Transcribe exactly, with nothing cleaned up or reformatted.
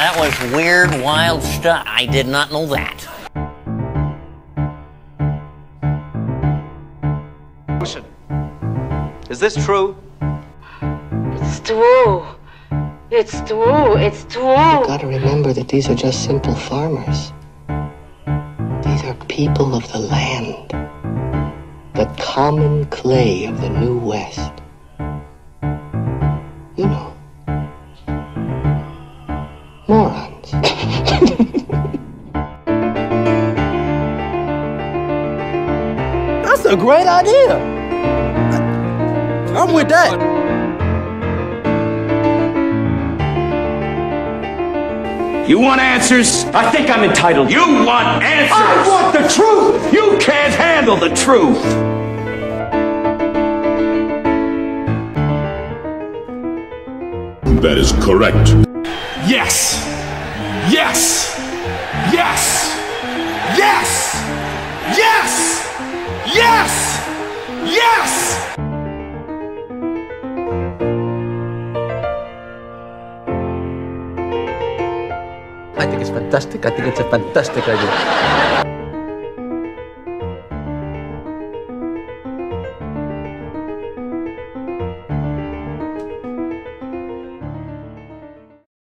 that was weird, wild stuff. I did not know that. Is this true? It's true. It's true. It's true. You've got to remember that these are just simple farmers. These are people of the land. The common clay of the New West. You know. Morons. That's a great idea. I'm with that. You want answers? I think I'm entitled. You want answers? I want the truth. You can't handle the truth. That is correct. Yes. Yes. Yes. Yes. Yes. Yes. Yes. I think it's fantastic. I think it's a fantastic idea.